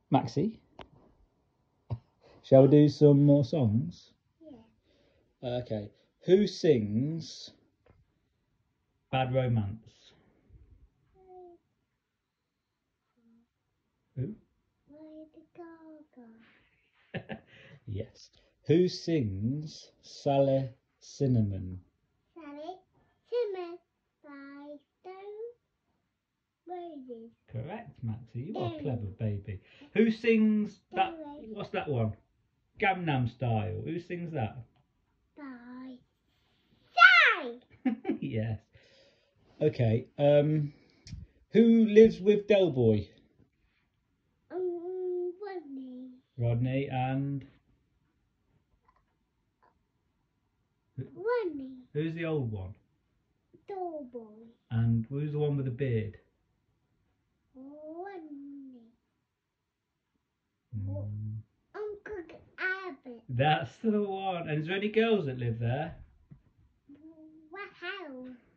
Maxie, shall we do some more songs? Yeah. Okay. Who sings Bad Romance? Who? Lady Gaga. Yes. Who sings Sally Cinnamon? Sally Cinnamon by Stone Roses. Correct, Maxie. You are Stone. clever, baby. Who sings that? Stone. What's that one? Gangnam Style. Who sings that? By Side. Yes. Okay. Who lives with Del Boy? Rodney. Rodney and Rodney. who's the old one? Doughboy. And who's the one with the beard? Rodney. Mm, Uncle Abbott. that's the one. And is there any girls that live there? Wow.